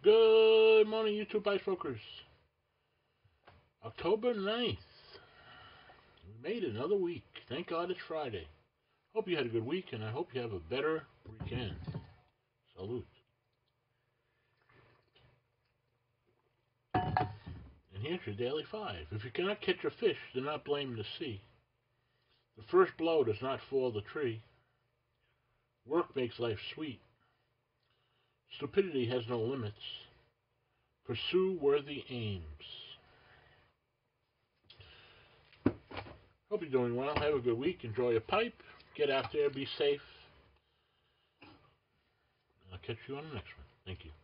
Good morning, YouTube Ice Brokers. October 9th. We made it another week. Thank God it's Friday. Hope you had a good week, and I hope you have a better weekend. Salute. And here's your daily 5. If you cannot catch a fish, do not blame the sea. The first blow does not fall the tree. Work makes life sweet. Stupidity has no limits. Pursue worthy aims. Hope you're doing well. Have a good week. Enjoy a pipe. Get out there. Be safe. I'll catch you on the next one. Thank you.